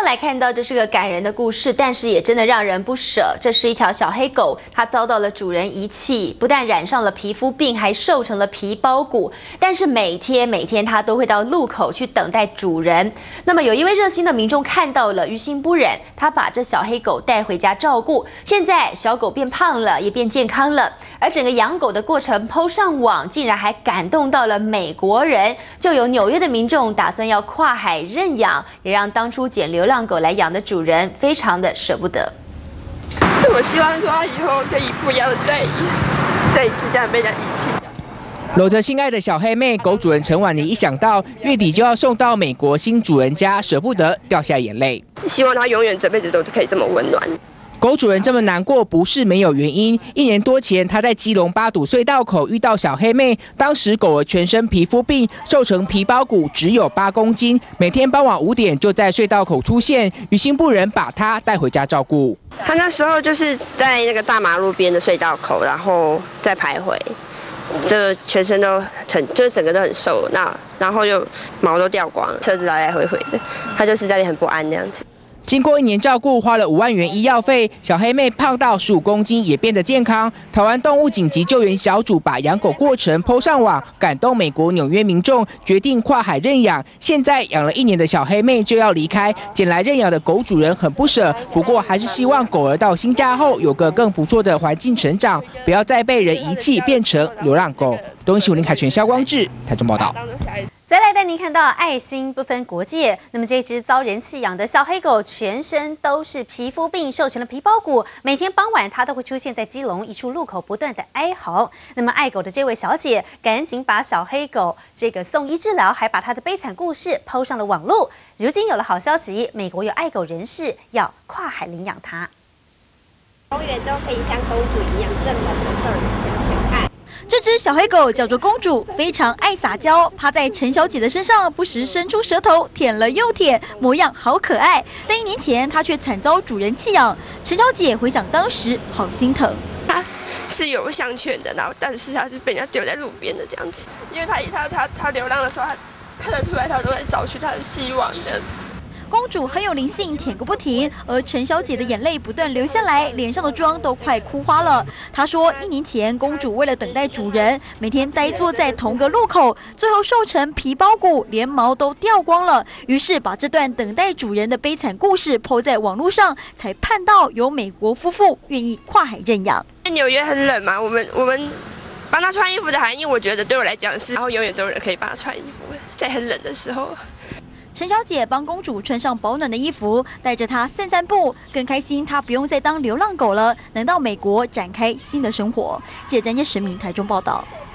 来看到这是个感人的故事，但是也真的让人不舍。这是一条小黑狗，它遭到了主人遗弃，不但染上了皮肤病，还瘦成了皮包骨。但是每天它都会到路口去等待主人。那么有一位热心的民众看到了，于心不忍，他把这小黑狗带回家照顾。现在小狗变胖了，也变健康了。而整个养狗的过程PO上网，竟然还感动到了美国人。就有纽约的民众打算要跨海认养，也让当初捡流浪狗来养的主人非常的舍不得。 我希望说他以后可以不要再一次这样被人遗弃。 搂着心爱的小黑妹，狗主人陈婉妮一想到月底就要送到美国新主人家，舍不得掉下眼泪。 希望他永远这辈子都可以这么温暖。 狗主人这么难过不是没有原因。1年多前，他在基隆八堵隧道口遇到小黑妹，当时狗儿全身皮肤病，瘦成皮包骨，只有8公斤，每天傍晚5点就在隧道口出现，于心不忍把它带回家照顾。 他那时候就是在那个大马路边的隧道口，然后再徘徊，这全身都就是整个都很瘦，然后又毛都掉光，车子来来回回的，他就是在那边很不安这样子。 经过1年照顾，花了5万元医药费，小黑妹胖到15公斤，也变得健康。台湾动物紧急救援小组把养狗过程PO上网，感动美国纽约民众，决定跨海认养。现在养了1年的小黑妹就要离开，捡来认养的狗主人很不舍，不过还是希望狗儿到新家后有个更不错的环境成长，不要再被人遗弃变成流浪狗。东新闻林凯全、肖光志台中报道。 再来带您看到爱心不分国界。那么这只遭人弃养的小黑狗，全身都是皮肤病，瘦成了皮包骨。每天傍晚，它都会出现在基隆一处路口，不断的哀嚎。那么爱狗的这位小姐，赶紧把小黑狗送医治疗，还把它的悲惨故事PO上了网络。如今有了好消息，美国有爱狗人士要跨海领养它。 永远都可以像公主一样这么的受人家疼爱。 这只小黑狗叫做公主，非常爱撒娇，趴在陈小姐的身上，不时伸出舌头舔了又舔，模样好可爱。但1年前，它却惨遭主人弃养。陈小姐回想当时，好心疼。 它是有项圈的，然后但是它是被人家丢在路边的这样子，因为它流浪的时候，它看得出来，它都在找寻它的希望的。 公主很有灵性，舔个不停，而陈小姐的眼泪不断流下来，脸上的妆都快哭花了。她说，1年前公主为了等待主人，每天呆坐在同个路口，最后瘦成皮包骨，连毛都掉光了。于是把这段等待主人的悲惨故事PO在网络上，才盼到有美国夫妇愿意跨海认养。 纽约很冷嘛，我们帮他穿衣服的含义，我觉得对我来讲是，然后永远都有人可以帮他穿衣服，在很冷的时候。 陈小姐帮公主穿上保暖的衣服，带着她散步，更开心她不用再当流浪狗了，能到美国展开新的生活。记者詹杰实名台中报道。